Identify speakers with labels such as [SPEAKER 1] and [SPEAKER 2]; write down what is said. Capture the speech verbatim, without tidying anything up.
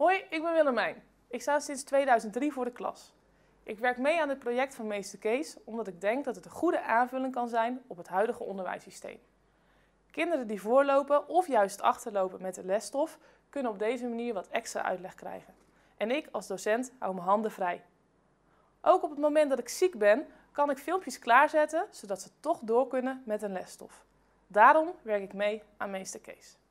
[SPEAKER 1] Hoi, ik ben Willemijn. Ik sta sinds tweeduizend drie voor de klas. Ik werk mee aan het project van meester Kees omdat ik denk dat het een goede aanvulling kan zijn op het huidige onderwijssysteem. Kinderen die voorlopen of juist achterlopen met de lesstof kunnen op deze manier wat extra uitleg krijgen. En ik als docent hou mijn handen vrij. Ook op het moment dat ik ziek ben, kan ik filmpjes klaarzetten zodat ze toch door kunnen met een lesstof. Daarom werk ik mee aan meester Kees.